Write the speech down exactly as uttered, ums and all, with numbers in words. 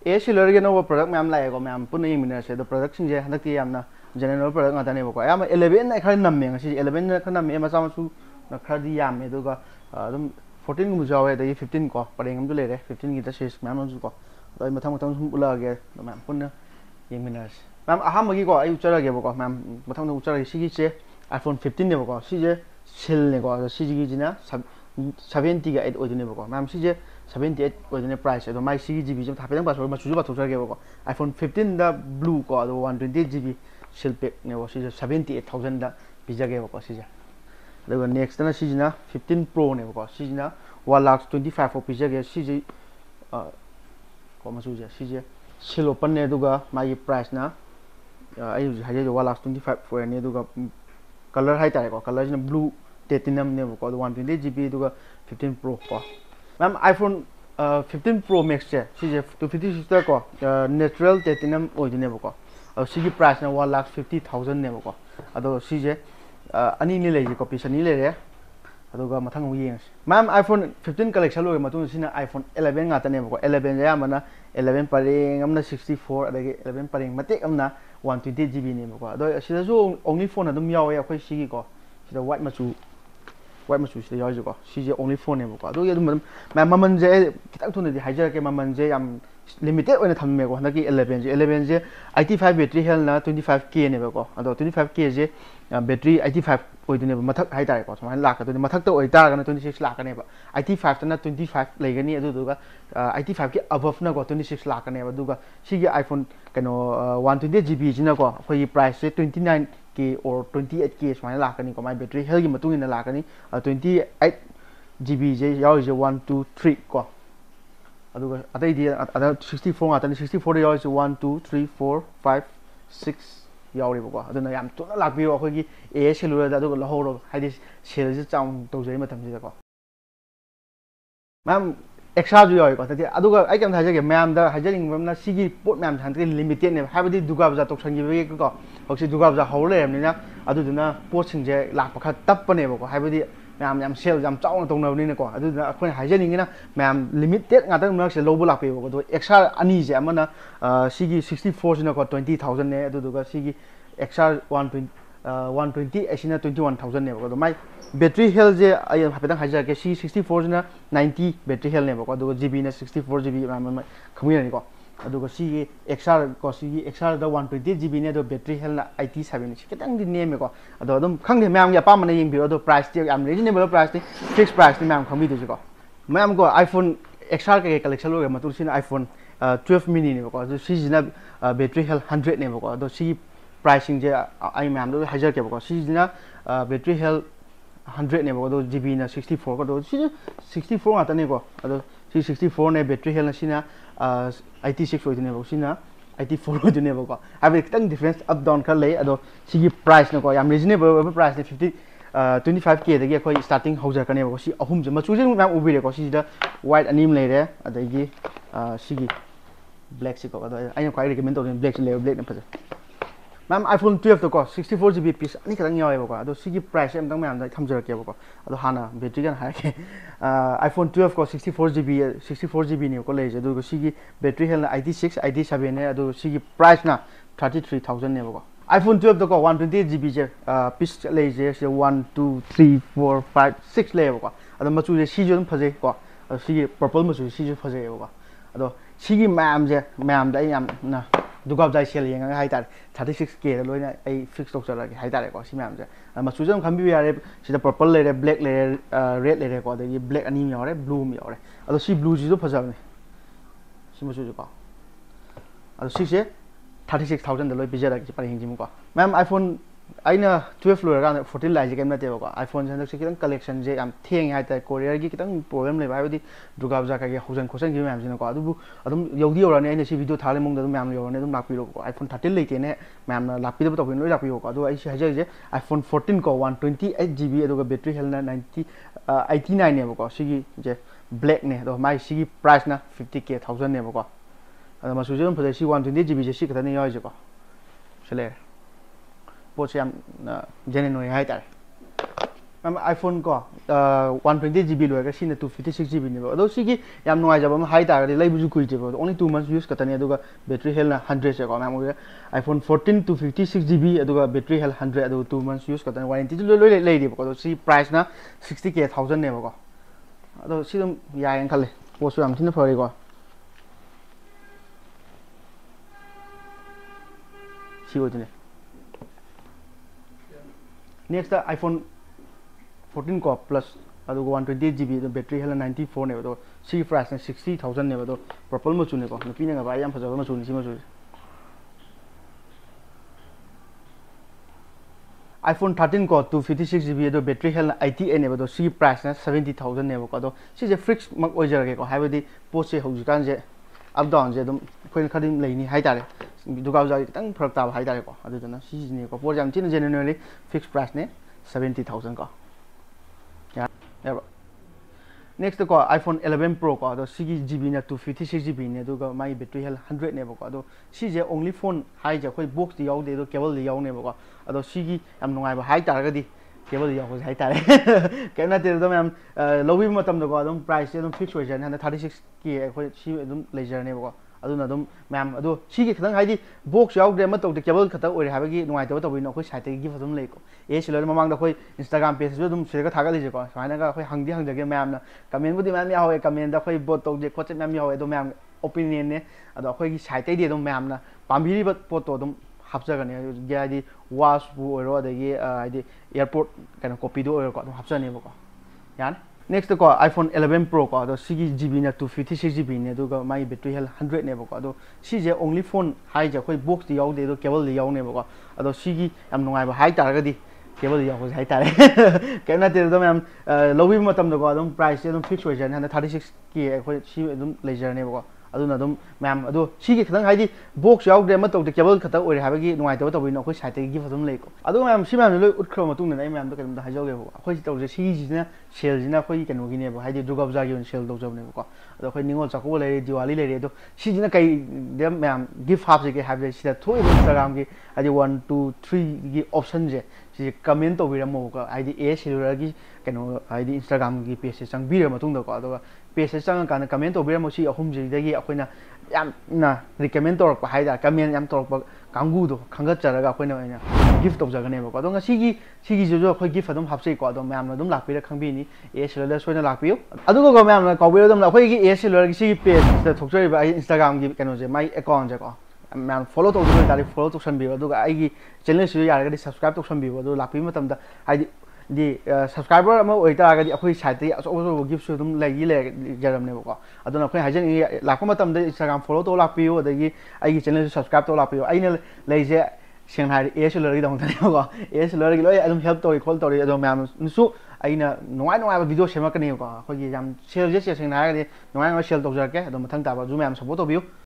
A seller no product मैम लाएगा मैम पुनः मिनट से तो product सिंजे हंडक की यामना general product आता नहीं बको याम eleven ना खरीद नम्मे हैं eleven ना खरीद नम्मे मचा मचू ना खरीद याम में तो का तुम fourteen को मुझे आवे तो ये fifteen को पढ़ेंगे हम तो ले रहे fifteen की तो शेष मैम उनको को तो ये मथा मथा उनको बुला गया तो मैम पुनः ये मिनट मैम अहाम मगी को आई उच्चार गया बको मैम मथा मथा उच्चार इसी से iPhone fifteen ने बको सीजे सेल ने को तो सीजी की जिना seventy का eight ओजने बको मैम सीजे seventy-eight ओजने प्राइस है तो माई सी जीबी जब थापे तंग पास मचुजु बात उच्चार गया बको iPhone fifteen दा ब्लू को तो one twenty-eight GB cell pack ने वो सीजे seventy-eight thousand दा पिज़्ज़ा गया बको सीजे तो नेक्स्ट ना सीजना fifteen Pro ने बको सीजना one lakh twenty-five को पिज़्ज़ा गया सीजे को मचुजे सीजे सेल ओपन ने तो का माई प्राइस ना आई हज़ार one lakh twenty-five for ने तो का कलर हाई तारे को कलर जिन ब्लू platinum ने बको one twenty-eight जीबी तो का fifteen Pro को ma'am iPhone fifteen Pro Max है सीजे two fifty-six को natural platinum ओजने बको और सीजी प्राइस ना one lakh fifty thousand ने बको अदो सीजे अनी ने ले जी कॉपी सनी ले रहे अदोगा मथंग ये मैम iPhone fifteen कलेक्शन लोगे मतुन सिना iPhone eleven गाता ने बको eleven या मना eleven परेंग हमना sixty-four अदगे eleven परेंग मते हमना one twenty-eight जीबी ने बको अदो सिदा जो only phone अदुम यावे अखोई सीगी को सिदा white मचू white मचू सिदा यावे को सीजे only phone ने बको अदो ये दुम मैम ममन जे कितक थुने दि हाइजर के ममन जे याम लिमिटेड ओने थम्मे को हनकी eleven जे eleven जे eighty-five बैटरी हेल ना twenty-five K ने बको अदो twenty-five K जे बैटरी eighty-five ओइदने मथक हाइ तारे को समान लाख तो मथक तो ओइ तारगना twenty-six लाख ने eighty-five तना twenty-five लेगनी अदुदुगा eighty-five के above ना को twenty-six लाख ने अदुगा सिगे iPhone कनो one twenty-eight जीबी जिना को अखोई प्राइस से twenty-nine K और twenty-eight K समान लाखनी को माइ बैटरी हेल की मतुंग इन लाखनी twenty-eight जीबी जे याव जे one two three को अदुगा अतै दि अदा sixty-four आतनी sixty-four दे याव जे one two three four five six यावरी बको अदुना याम तुना लाखबियो अखोगी ए सेलुलर दा अदुगा लहोरो हाइदि सेल जे चाउन तौजै मतम जे को मैम एक्स्ट्रा जो याव को तति अदुगा आई केम थाजे के मैम दा हाइजरिंग मैम ना सिगी पोट मैम थानते लिमिटेड ने हाबदि दुगा बजा तोक्संगी बे को होक्सि दुगा बजा हौर लेमनिना अदुदुना पोट सिंजे लाख पखा तप्पने बको हाबदि मैम याम सेल याम चाउन तौनबनिने को अदुदुना अखोय हाइजरिंगिना मैम लिमिटेड गातन मरक्से लोबो लापे बको दो एक्स्ट्रा अनि जे अमना सिगी sixty-four सिना को twenty thousand ने अदुदुगा सिगी एक्स्ट्रा one twenty एसिना twenty-one thousand ने बको दो माइ बैटरी हेल जे आई हापेतन हाइजर के सी sixty-four सिना ninety बैटरी हेल ने बको दो जीबी ना sixty-four जीबी मैम खमिरनि को अदुगा सिगी एक्स्ट्रा को सिगी एक्स्ट्रा द one twenty-eight जीबी ने दो बैटरी हेल ना eighty-seven सि केतंग दि नेम को अदो अदुम खंगे मैम या पामना यिंग बिरो दो प्राइस ते याम रिजनेबल प्राइस ते फिक्स प्राइस ते मैम खमि दो को मैम को iPhone एक्स्ट्रा के कलेक्शन लोगे मतुर सिना iPhone twelve mini ने बको दो सिजिना बैटरी हेल one hundred ने बको दो सी प्राइसिंग जे आई मैम दो हाइजर के बको सिजिना बैटरी हेल one hundred ने बको दो जीबी ना sixty-four को दो सी sixty-four आता ने को अदो सी sixty-four ने बैटरी हेल सिना eighty-six ओइदने बको सिना eighty-four ओइदने बको अब कितंग डिफरेंस अप डाउन कर ले अदो सिगी प्राइस न को याम रिजनेबल प्राइस ने fifty twenty-five K दगी अखोई स्टार्टिंग हौजर कने बको सी अहुम जे मचुजे मैम उबिरे को सिदा व्हाइट अनिम ले रे अदगी सिगी ब्लैक से को अदो आई क्वाइ रिकमेंड तो ब्लैक से ले ब्लैक न फजे मैम iPhone twelve तो को sixty-four जीबी पीस अनि खतंग यावे बको अदो सिगी प्राइस एम तंग मैम थमजर के बको अदो हाना बैटरी गन हाय के iPhone twelve को sixty-four जीबी sixty-four जीबी ने को ले जे दो सिगी बैटरी हेल eighty-six eighty-seven ने अदो सिगी प्राइस ना thirty-three thousand ने बको iPhone twelve तो को one twenty-eight जीबी जे पीस ले जे one two three four five six ले बको अदो मचु जे सी जो फजे को सिगी पर्पल मचु सी जो फजे बको अदो सिगी मैम जे मैम दा याम ना दुगाब जाय सेल यंगा हाइ तार thirty-six K दा लोइना आई फिक्स तोक चला के हाइ तारे को सि मैम जे मचु जम खम्बि यारे सिदा पर्पल ले रे ब्लैक ले रे रेड ले रे को दगी ब्लैक अनि mi यारे ब्लू mi यारे अदो सि ब्लू जी जो फजाबने सि मचु जो को अदो सि से thirty-six thousand दा लोइ बिजरा के पारि हिंजिम को मैम iPhone आइना twelve लोरा का fourteen लाइ जे केम नते को iPhone से से कितन कलेक्शन जे याम थेंग हाइ तार कोरियर की कितन प्रॉब्लम ले बायदि दुर्गा पूजा का के हौजन खोसन की मैम जिन को अदुबु अदुम यौदी ओराने आइना सि वीडियो थाले मुंग दम मैम योरने दम लापिरो को iPhone thirteen लेते ने मैम लापिदब तो लोइ लापियो को अदु आई से हाइजे जे iPhone fourteen को one twenty-eight जीबी अदुगा बैटरी हेल ना ninety eighty-nine ने को सिगी जे ब्लैक ने तो माइ सिगी प्राइस ना fifty K thousand ने को अदु मसुजम फजे सि one twenty-eight जीबी जे सि खतने याइ जे को चले पोचे हम जेने नो हाइ तार iPhone ko one twenty G B loiga sina two fifty-six G B ne ba ado sigi yam nuai jaba ma hai ta ga lai buju kui je ba only two months use katani aduga battery health na one hundred se ko ma iPhone fourteen two fifty-six G B aduga battery health one hundred adu two months use katani warranty lo lo lai di ba ko si price na sixty K thousand ne ba ko ado si dum ya yang khale po su am tin phari ko si wo tine next iPhone fourteen ko plus adu one twenty G B the battery hela ninety-four ne ba si price na sixty thousand ne ba purple ma chu ne ko nupi na ba yam phajaba ma chu ni si ma chu iPhone thirteen ko two fifty-six G B the battery hela eighty ne ba si price na seventy thousand ne ba ko si je fix mak oi jar ge ko hai ba di post se hoji kan je up down je dum khoi khadim lei ni hai tare duga ja tang pharak ta hai tare ko adu na si ni ko por jam tin generally fixed price ne seventy thousand ko yeah next ko iPhone eleven Pro ko ado six G B na two fifty-six G B ne duga mai battery health one hundred ne ba ko ado si je only phone hai je khoi box di yaw de do cable di yaw ne ba ko ado sigi am nungai ba hai tar ga di cable di yaw ko hai tare kena te do am lowi matam do ko adum price adum fixed version one thirty-six K khoi si adum laser ne ba ko aduna adum ma'am ado sigi khadang haidi box yaw de ma to de cable khata oi ha ba gi nungai to to bi no khoi site gi phadum lei ko e silo mamang da khoi Instagram page ju dum se ga thaga li je ko saina ga khoi hangdi hang jage ma'am na comment bu di ma'am ya hoye comment da khoi bot to je khot ma'am ya hoye do ma'am opinion ne ado khoi gi site di dum ma'am na pambi ba photo dum hapja ga ne ga di wash bu oi ro da gi di airport kana copy do oi ko dum hapja ne ba ko yan next ko iPhone eleven Pro ko ado six G B na two fifty-six G B ne duga mai battery health one hundred ne ba ko ado si je only phone hai je khoi box di yaw de do cable di yaw ne ba ko ado sigi am nungai ba hai tar ga di cable yaw ko hai tare kena te do am lowi matam do ko adum price adum fixed version one thirty-six K khoi si adum laser ne ba ko aduna adum ma'am ado sigi khadang haidi box yaw de ma to de cable khata oi ha ba gi nungai to to bi no khoi site gi phadum lei ko ado ma'am si ma'am loi ut khro ma tung ne ma'am do kadum da ha jaw ge ba khoi to je sigi ji na sale ji na khoi kanu gi ne ba haidi Durga Puja gi sale do jaw ne ba ko ado khoi ningol chakko le Diwali le re do si ji na kai de ma'am gift hab je ge ha je si da thoi Instagram gi haidi one two three gi option je si comment to bi ra mo ko haidi a cellular gi kanu haidi Instagram gi page sang bi ra ma tung da ko ado page sang kan comment to bi ra mo si ahum ji de gi akoina yam na recommend to pa haida comment yam to pa kangu do khangat chara ga akoina aina gift to jaga ne ba ko ado sigi sigi jo jo khoi gift adum hapsei ko ado ma'am na dum lakpi ra khangbi ni a cellular soina lakpi adu ko ma'am na ko bi dum la khoi gi a cellular gi sigi page da thokjari ba Instagram gi kanu je my account je ko ma'am follow to do dari follow to sanbi adu ga ai gi channel su ya ga di subscribe to sanbi adu lakpi matam da ai di subscriber ama oi ta ga di akhoi site ti aso aso gift su dum lai gi le jaram ne ko aduna akhoi hajen lakpa matam da Instagram follow to lakpi o da gi ai gi channel su subscribe to lakpi ai ne lai je seng hai a cellular gi dong ta ne ko a cellular gi loi adum help to call to ado ma'am su aina nuai nuai video sema ka ne ko akhoi gi jam share je seng na ga di nuai nuai share to jar ke adum thang ta ba ju ma'am support to biu